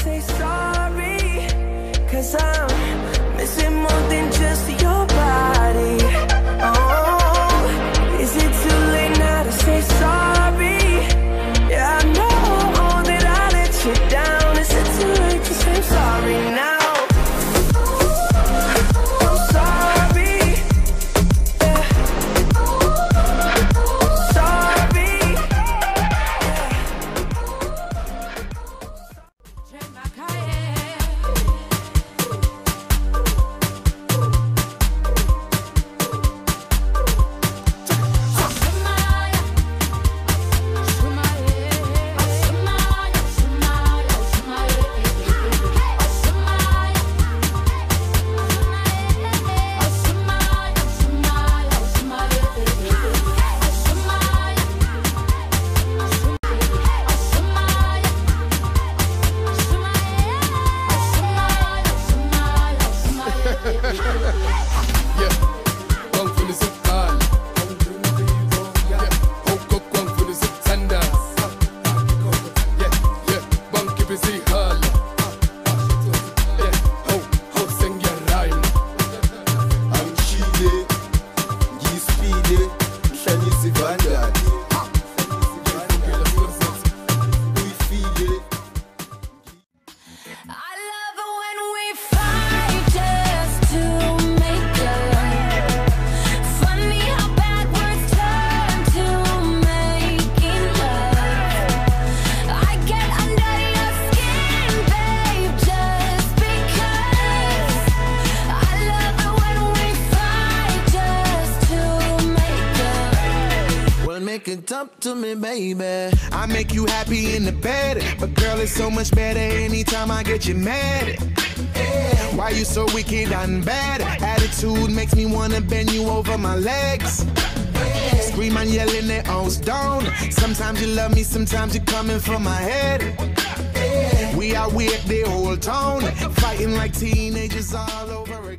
say sorry, 'cause I'm missing more than just your body. Oh, is it too late now to say sorry? Yeah, I know that I let you down. Is it too late to say sorry now? Up to me, baby. I make you happy in the bed, but girl, it's so much better anytime I get you mad. Yeah. Why you so wicked and bad? Attitude makes me wanna bend you over my legs. Yeah. Scream and yell in their own stone. Sometimes you love me, sometimes you're coming for my head. Yeah. We are weird, the whole tone, fighting like teenagers all over again.